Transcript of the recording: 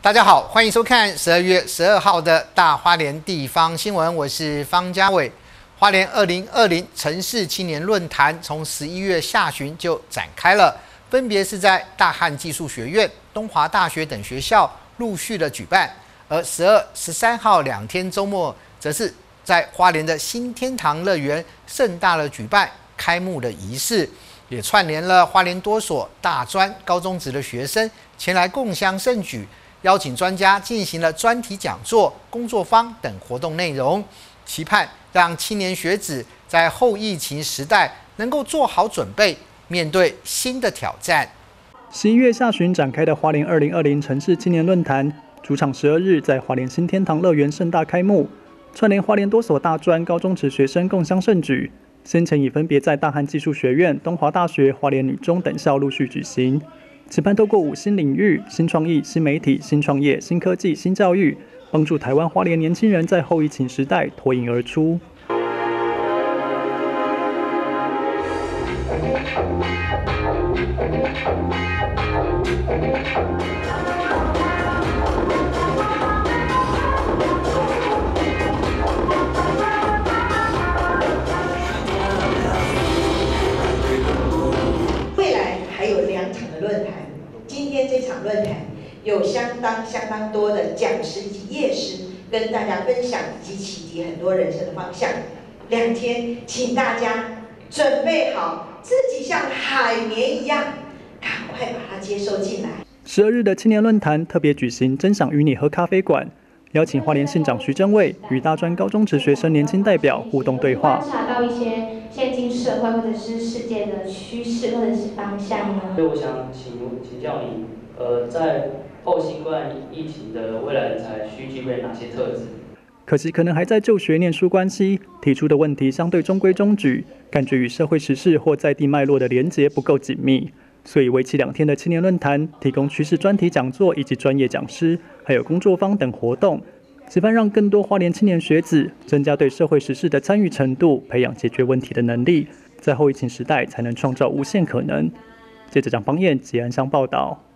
大家好，欢迎收看12月12号的大花莲地方新闻，我是方家伟。花莲2020城市青年论坛从11月下旬就展开了，分别是在大汉技术学院、东华大学等学校陆续的举办，而12、13号2天周末，则是在花莲的新天堂乐园盛大的举办开幕的仪式，也串联了花莲多所大专、高中职的学生前来共襄盛举。邀请专家进行了专题讲座、工作坊等活动内容，期盼让青年学子在后疫情时代能够做好准备，面对新的挑战。 11月下旬展开的花莲2020城市青年论坛，主场12日在花莲新天堂乐园盛大开幕，串联花莲多所大专、高中职学生共襄盛举。先前已分别在大汉技术学院、东华大学、花莲女中等校陆续举行。期盼透过5新领域、新创意、新媒体、新创业、新科技、新教育，帮助台湾花莲年轻人在后疫情时代脱颖而出。 未来还有2场的论坛，今天这场论坛有相当多的讲师以及业师跟大家分享以及启迪很多人生的方向。2天，请大家准备好自己像海绵一样，赶快把它接收进来。 12日的青年论坛特别举行真想与你喝咖啡馆，邀请花莲县长徐榛蔚与大专高中职学生年轻代表互动对话。 观察到一些现今社会或者是世界的趋势或者是方向呢？ 所以我想请教你，在后新冠疫情的未来人才需具备哪些特质？ 可惜可能还在就学念书关系，提出的问题相对中规中矩，感觉与社会时事或在地脉络的连结不够紧密。所以为期2天的青年论坛，提供趋势专题讲座以及专业讲师，还有工作坊等活动，期盼让更多花莲青年学子增加对社会时事的参与程度，培养解决问题的能力，在后疫情时代才能创造无限可能。记者蒋邦彦、吉安乡报道。